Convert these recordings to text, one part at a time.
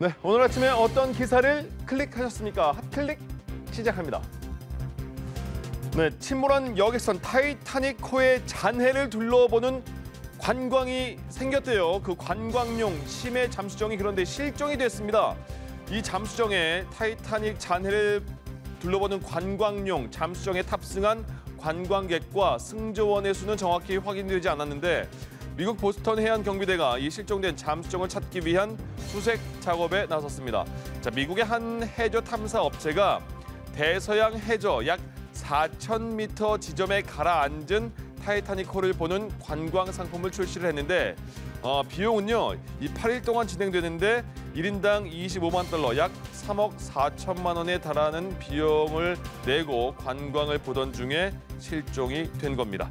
네, 오늘 아침에 어떤 기사를 클릭하셨습니까? 핫클릭 시작합니다. 네, 침몰한 여객선 타이타닉호의 잔해를 둘러보는 관광이 생겼대요. 그 관광용 심해 잠수정이 그런데 실종이 됐습니다. 이 잠수정에 타이타닉 잔해를 둘러보는 관광용 잠수정에 탑승한 관광객과 승조원의 수는 정확히 확인되지 않았는데 미국 보스턴 해안 경비대가 이 실종된 잠수정을 찾기 위한 수색 작업에 나섰습니다. 자, 미국의 한 해저 탐사 업체가 대서양 해저 약 4,000m 지점에 가라앉은 타이타닉호를 보는 관광 상품을 출시를 했는데 비용은요, 이 8일 동안 진행되는데 1인당 25만 달러, 약 3억 4천만 원에 달하는 비용을 내고 관광을 보던 중에 실종이 된 겁니다.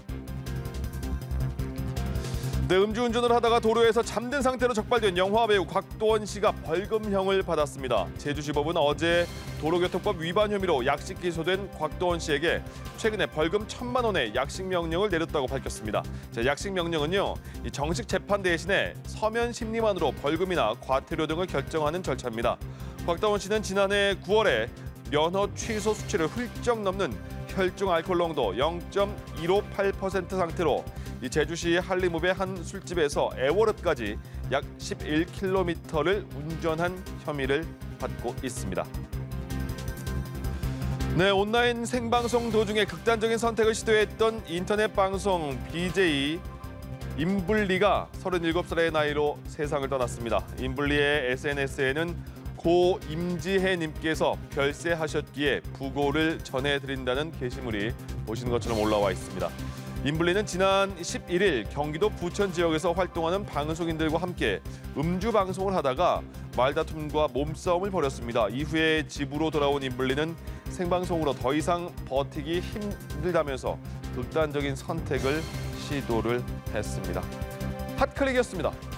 네, 음주운전을 하다가 도로에서 잠든 상태로 적발된 영화배우 곽도원 씨가 벌금형을 받았습니다. 제주지법은 어제 도로교통법 위반 혐의로 약식 기소된 곽도원 씨에게 최근에 벌금 1,000만 원의 약식 명령을 내렸다고 밝혔습니다. 자, 약식 명령은요, 이 정식 재판 대신에 서면 심리만으로 벌금이나 과태료 등을 결정하는 절차입니다. 곽도원 씨는 지난해 9월에 면허 취소 수치를 훌쩍 넘는 혈중 알코올 농도 0.158% 상태로 이 제주시 한림읍의 한 술집에서 애월읍까지 약 11km를 운전한 혐의를 받고 있습니다. 네, 온라인 생방송 도중에 극단적인 선택을 시도했던 인터넷 방송 BJ 임블리가 37살의 나이로 세상을 떠났습니다. 임블리의 SNS에는 고 임지혜님께서 별세하셨기에 부고를 전해드린다는 게시물이 보시는 것처럼 올라와 있습니다. 임블리는 지난 11일 경기도 부천 지역에서 활동하는 방송인들과 함께 음주 방송을 하다가 말다툼과 몸싸움을 벌였습니다. 이후에 집으로 돌아온 임블리는 생방송으로 더 이상 버티기 힘들다면서 극단적인 선택을 시도를 했습니다. 핫클릭이었습니다.